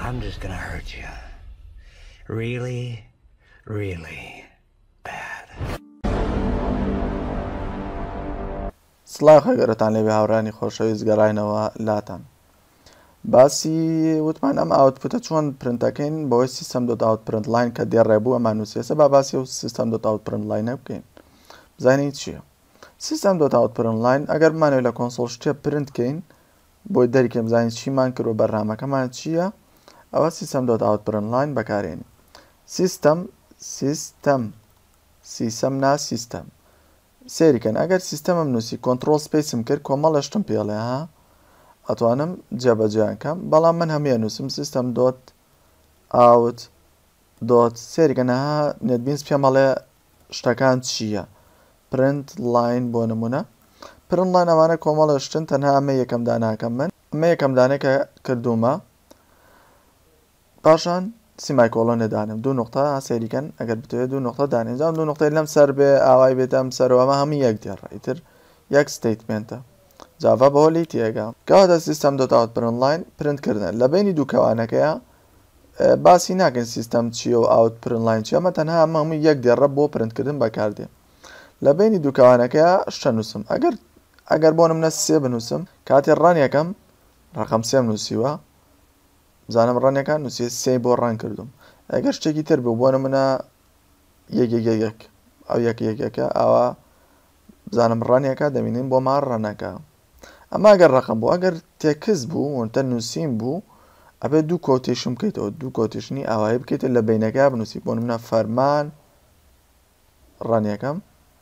I'm just gonna hurt you. Really, really bad. سڵاو خەگەرەتان لێبێ هاوڕانی خۆشەویست گەڕاینەوە لاتان. باسی وتمان ئەم ئاوتپوتە چۆن پرنتەکەین بەوەی سیستەم دۆت ئاوتپرنت لاین کە دێڕێبوو ئەمان نووسێسە با باسی و سیستەم دۆت ئاوتپرنت لاینە بکەین. بزانین چییە؟ سیستەم دۆت ئاوتپرنت لاین ئەگەر بمانەوێت لە کۆنسۆڵ شتێ پرنتکەین بۆی دەریکەم بزانین چیمان کردوە بەرنامەکەمان چییە؟ ئەوە سیستەم دۆت ئاوتپرنت لاین بەکارێنی. سیستەم نا سیستەم سێریکەن ئەگەر سیستەمم نووسی کۆنتڕۆڵ سپیسم کرد کۆمەڵە شتم پێڵێ ها ئەتوانم جێبەجیانکەم بەڵام من هەموویە نووسم سیستەم دۆت ئاوت دۆت سێریکەنەها نێتبینس پێمەڵێ شتەکان چییە؟ پرنت لاین بۆ نمونە پرنت لاین ئەوانە کۆمەڵە شتن تەنها ئەمە یەکەم داناکەم من ئەمە یەکەم دانێکە کردومە پاشان سیمایکۆڵۆن دانم دوو نقطە سێریکەن ئەگەر بتوێت دوو نقطە دانێنجام دوو نقطەی لەم سەر بێ ئاوای بێتەم سەرەوەمە هەموو یەک دێڕە ئیتر یەک ستیتمنتە جاڤا بەهۆ لی تێگا کەواتە سیستەم دۆت ئاوتپرنت لاین پرنتکردن لە بینی دوو کەوانەکەیە باسی ناکەین سیستەم چییە و ئاوتپرنت لاین چیە ئەمە تەنها ئەمە هەموو یەک دێڕە بۆ پرنتکردن بەکاردێ لە بینی دوو کەوانەکەیە شتە نووسم ئەگەر بۆ نمونە سێ بنووسم کاتێ ڕان یەکەم ڕقم سێم نووسیوە بزانم ڕانێکە نووسی سێ بۆ ڕان کردوم ئەگەر شتێکی تر بوو بۆ نمونە یەک ئەو یەکەکە ئاوا بزانم ڕانێکە دەبینین بۆ مار ڕەنەکە ئەمە ئەگەر ڕقم بوو ئەگەر تێکس بوو وتە نووسیم بوو ئەبێت دوو کۆتێشم بکەیتەوە دوو کۆتێشنی ئاوایی بکەیتە لە بینەکە بنووسی بۆ نمونە فەرمان ڕانیەکەم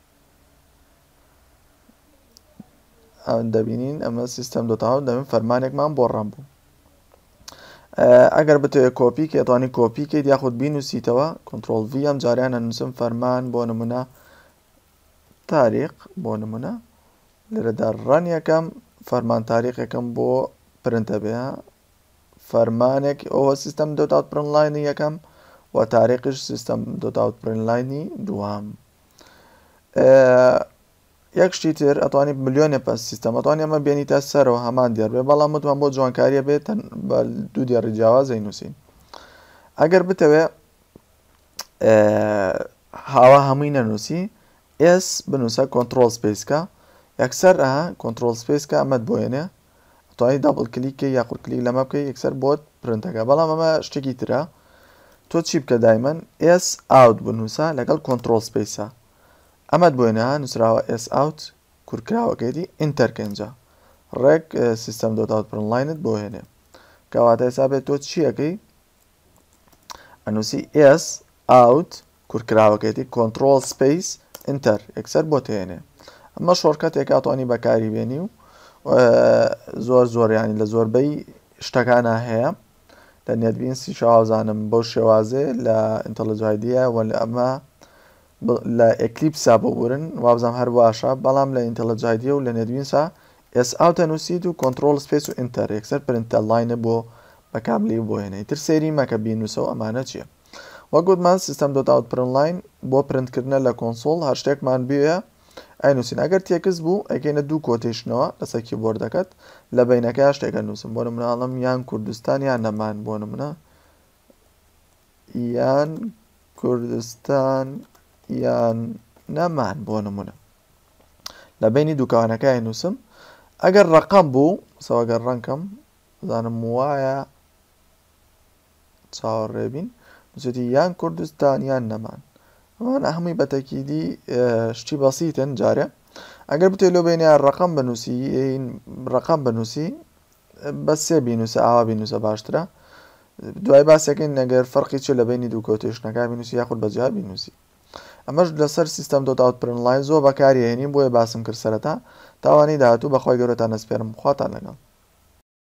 دەبینین ئەمە سیستەم دۆتاوە دەبین فەرمانێکمان بۆ ڕام بوو ئەگەر بتوێت کۆپی کە ئەتوانی کۆپیکەیت یاخود بینووسیتەوە کۆنتڕۆڵ V ئەم جاریانە نووسم فەرمان بۆ نمونە تاریخ بۆ نمونە لێرەدا ڕان یەکەم فەرمان تاریخەکەم بۆ پرنتە بێ فەرمانێک ئەوە سیستەم دۆت ئاوتپرنت لاینی یەکەم و تاریخش سیستەم دۆت ئاوتپرنت لاینی دووەم یەک شتی تر ئەتوانی ملیۆنێ پەس سیستەم ئەتوانی ئەمە بێنیتە سەرەوە هەمان دێر بێ بەڵام وتمان بۆ جوانکاریە بێت بە دوو دێڕی جیاوازەی نووسین ئەگەر بتەوێ هاوا هەمووی نەنووسی ئێس بنووسە کۆنتڕۆڵ سپیسکە یەکسەر کۆنتڕۆڵ سپیسکە ئەمەت بۆێنێ ئەتوانی دابڵ کلیککە یاخود کلیک لەمە بکەی یەکسەر بۆت پرنتەکە بەڵام ئەمە شتێکی ترە تۆ چی بکە دایمەن ئێس ئاوت بنووسە لەگەڵ کۆنتڕۆڵ سپیسە ئەمەت بۆێنە نووسراوە ئێس ئاوت کورکراوەکەیتی ئینتەرکەنجە ڕێک سیستەم دۆت ئاوتپرنت لاینت بۆ هێنێ کەواتە ئێستا بێت تۆ چیەکەی ئەنووسی ئێس ئاوت کورکراوەکەیتی کۆنتڕۆڵ سپیس ئینتەر یەکسەر بۆ تێنێ ئەمە شۆرکەتێک ئاتوانی بەکاری بێنی و زۆریانی لە زۆربەی شتەکانە هەیە لە نێتبینسی شازانم بەو شێوازێ لە ئینتەلجایدیە و لە ئەمە لە ئەکلیپسا ببورن وابزانام هەر باشە بەڵام لە ئینتەلجایدیە و لە نێتبینسا ئێس ئاوتە نووسیت و کۆنتڕۆڵ سپیس و ئینتەر یەکسەر پرنتە لاینە بۆ بەکاملی بۆ هێنەی تر سێری مەکە بینووسەوە ئەمانە چییە وە گوتمان سیستەم دۆت ئاوتپرنت لاین بۆ پرنتکردنە لە کۆنسۆڵ هەر شتێکمان بوێ ئەینووسین ئەگەر تێکس بوو ئەکەینە دوو کۆتێشنەوە لەسەر کیبۆردەکەت لە بینەکە شتێکە نووسم بۆ نمونەڵم یان کوردستان یان نەمان بۆ نمونە یان کوردستان یان نەمان بۆ نمونە لە بینی دووکانەکە نووسم ئەگەر ڕقم بوو سەوەگەر ڕەنکەم زانم وایە چاوەڕێبین نووسێتی یان کوردستان یان نەمان ئەمانە هەمووی بەتەکیدی شتی بەسیتن جارێ ئەگەر بتێ لۆ بینیان ڕقم بنووسی بە سێ بینوسە ئاوا بینوسە باشترە دوای باسەکەین نەگەر فەرقی چ لە بینی دوو کۆتێشنەکە بینوسی یاخود بەجیا بینوسی ئەمەش لەسەر سیستەم دۆت ئاوتپرنت لاین زۆر بەکارهێنین بۆیە باسم کرد سەرەتا تاوانی داهاتوو بەخوای گەورەتان ئەسپێرم خواتان لەگەڵ